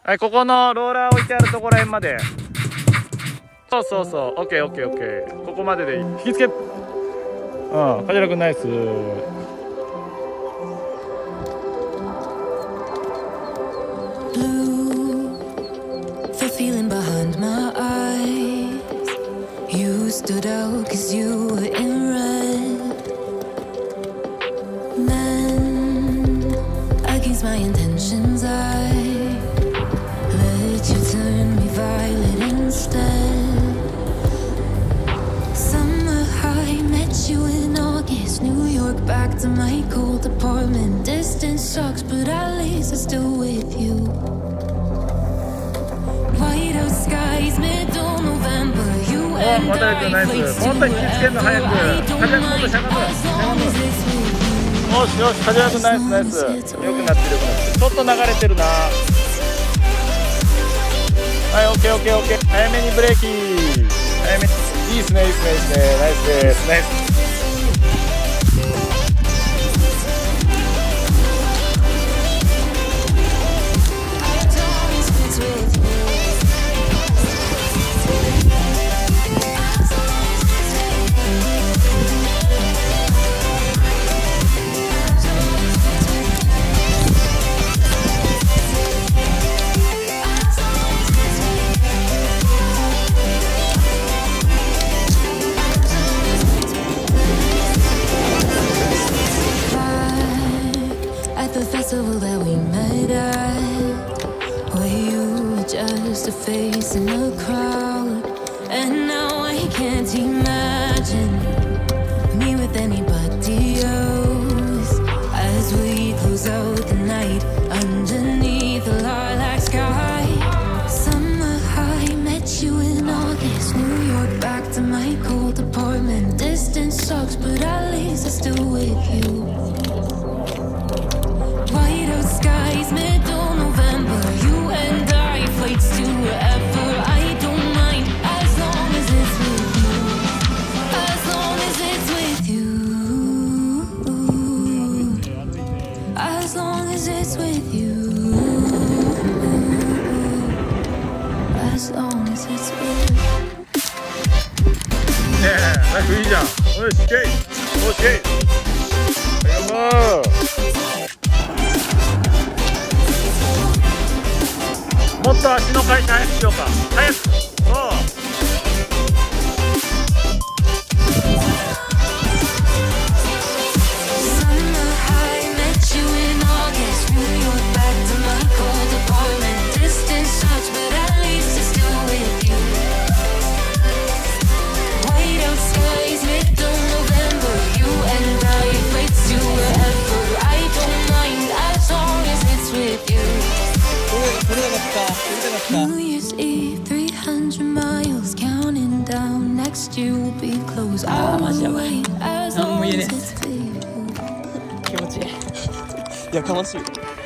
はい、ここのローラー置いてあるところらへんまで。そうそうそう、オッケーオッケーオッケー。ここまででいい。引きつけ。うん、梶原君ナイス。 Feeling behind my eyes, you stood out 'cause you were in red. Then, against my intentions, I let you turn me violet instead. Summer high, met you in August, New York, back to my cold apartment. Distance sucks, but at least I'm still with you. White out skies, middle November. You and I place to wherever I don't mind as long as it's with you. よしよし、梶原君ナイスナイス。よくなってるよくなってる。ちょっと流れてるな。はい、オッケーオッケーオッケー。早めにブレーキ。早め。いいっすねいいっすねいいっすね。ナイスですナイス。 The festival that we met at, where you were just a face in a crowd, and now I can't imagine me with anybody else. As we close out the night underneath the lilac sky, summer high, met you in August, New York, back to my cold apartment. Distance sucks, but at least I'm still with you. White out skies, middle November. You and I, flights to wherever. I don't mind as long as it's with you. As long as it's with you. As long as it's with you. As long as it's with you. ねえ、ライフいいじゃん。よし、ケイ。よし、ケイ。もっと足の回転早くしようか。早く。そう。 New Year's Eve, 300 miles, counting down. Next year will be close. I won't wait as long as it's with you. 気持ちいい。いや、かましい。